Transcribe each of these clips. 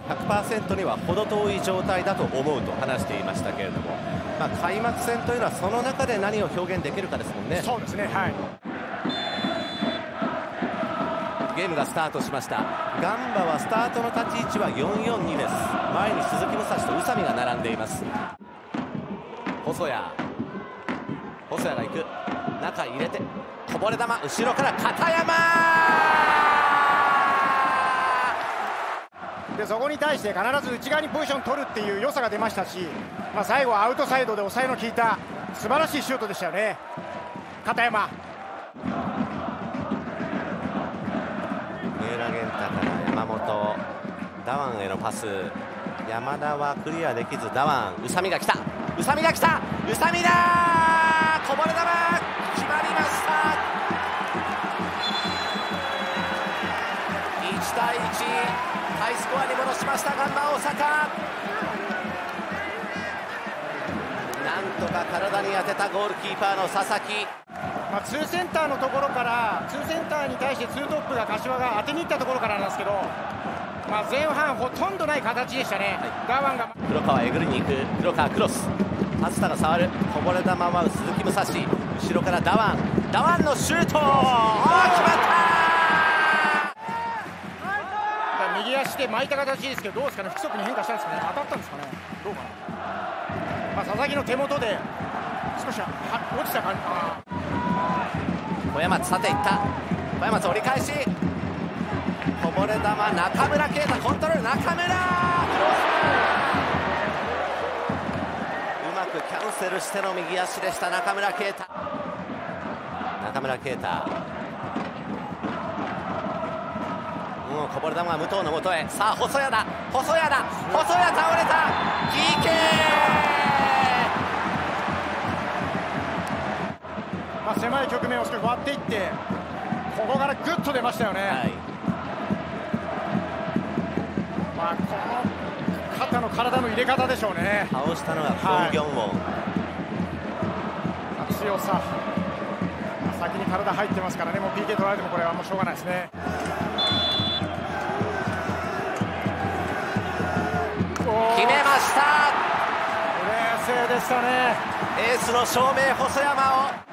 100% には程遠い状態だと思うと話していましたけれども、開幕戦というのはその中で何を表現できるかですもんね。 そうですね、はい。 ゲームがスタートしました。ガンバはスタートの立ち位置は 4-4-2 です。前に鈴木武蔵と宇佐美が並んでいます。細谷が行く、中入れてこぼれ球、後ろから片山で、そこに対して必ず内側にポジション取るっていう良さが出ましたし、最後はアウトサイドで抑えの効いた素晴らしいシュートでしたよね、片山。 三浦源太から山本、ダワンへのパス、山田はクリアできず、ダワン、宇佐美が来た、宇佐美だ、こぼれ球決まりました。1対1、ハイスコアに戻しましたガンバ大阪。なんとか体に当てたゴールキーパーの佐々木。 ツーセンターのところから、ツーセンターに対してツートップが柏が当てにいったところからなんですけど、前半ほとんどない形でしたね、ダワンが。 黒川えぐりに行く、黒川クロス、松田が触る、こぼれ球は鈴木武蔵、後ろからダワンのシュート、決まった。 右足で巻いた形ですけど、どうですかね、不規則に変化したんですかね、当たったんですかね、どうかな。佐々木の手元で少し落ちた感じ。 小山さていった、小山折り返し、こぼれ球、中村圭太コントロール、中村クロス、うまくキャンセルしての右足でした。中村圭太、こぼれ球が武藤の元へ、さあ細谷倒れた、PK。 狭い局面を少し割っていって、ここからグッと出ましたよね。この肩の体の入れ方でしょうね。 倒したのがコン・ギョンウォン。 強さ、先に体入ってますからね、もう PK 取られてもこれはもうしょうがないですね。 決めました。 冷静でしたね。 エースの証明、細山を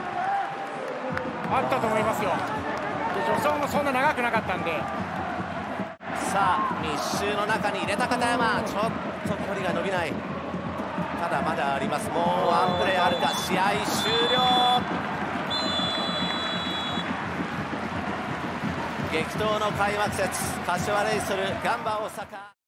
あったと思いますよ。助走もそんな長くなかったんで。 さあ密集の中に入れた片山、ちょっと距離が伸びない。ただまだあります。もうワンプレーあるか。試合終了。激闘の開幕節、柏レイソルガンバ大阪。